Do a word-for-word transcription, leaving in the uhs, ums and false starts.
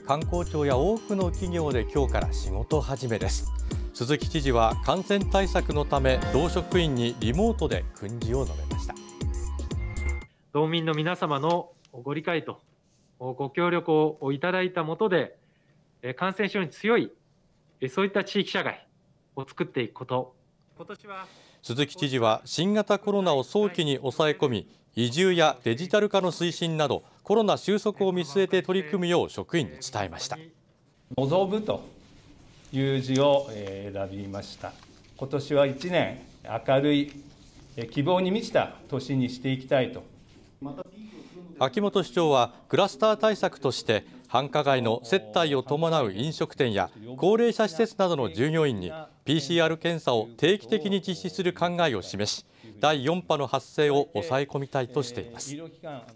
観光庁や多くの企業で今日から仕事始めです。鈴木知事は感染対策のため同職員にリモートで訓示を述べました。 道民の皆様のご理解とご協力をいただいた下で、感染症に強いそういった地域社会を作っていくこと。 鈴木知事は新型コロナを早期に抑え込み、移住やデジタル化の推進などコロナ収束を見据えて取り組むよう職員に伝えました。 望むという字を選びました。今年はいちねん明るい希望に満ちた年にしていきたいと。 秋元市長はクラスター対策として繁華街の接待を伴う飲食店や高齢者施設などの従業員に ピーシーアール 検査を定期的に実施する考えを示し、だいよん波の発生を抑え込みたいとしています。